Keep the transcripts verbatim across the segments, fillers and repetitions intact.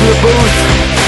from the booth.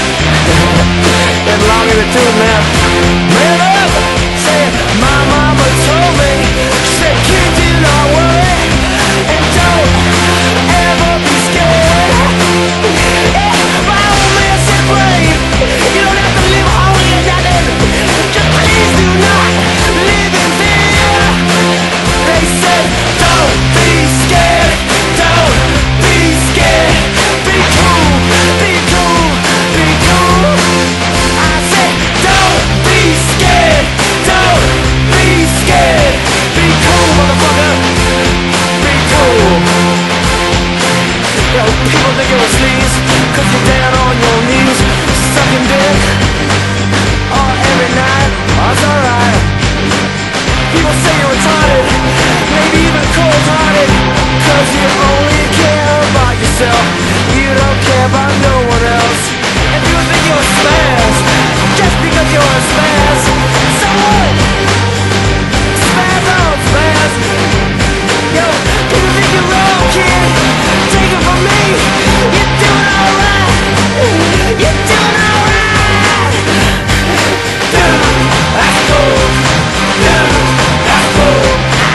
And long in the tooth, man. Man up! Saying, my mama told me, she said, kid, do not worry, and don't ever be scared. Yeah, my old man said, brave, you don't have to live holy or nothing. Just please do not live in fear. They said, don't be scared, don't be scared. Be cool, be cool, be cool. I said, don't be scared, don't be scared. Be cool, motherfucker, be cool. Yo, people think it was sneeze, cause you're down on your knees, sucking dick, all every night, oh, it's alright. People say you're retarded, maybe even cold-hearted, cause you only care about yourself, you don't care about no one else. And people think you're a spaz, just because you're a spaz. So what? Spaz on spaz. Yo, people think you're wrong, kid. Take it from me, you're doing alright. You're doing alright. Dude, that's cool. Dude, that's cool.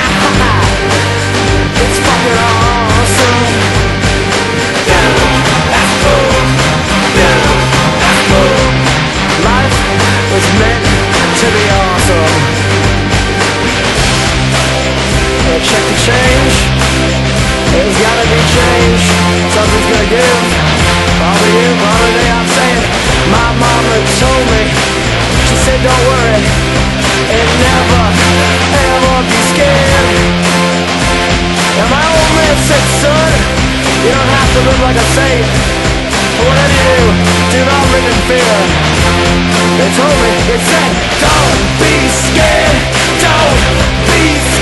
It's fucking awesome. Dude, that's cool. Dude, that's cool. Life was meant to be awesome. Well, check the change. There's gotta be change. Something's gonna give. Probably you, probably me. I'm saying, my mama told me. She said, don't worry, and never, ever be scared. And my old man said, son, you don't have to live like a saint. But whatever you do, do not live in fear. They told me, it said, don't be scared, don't be scared.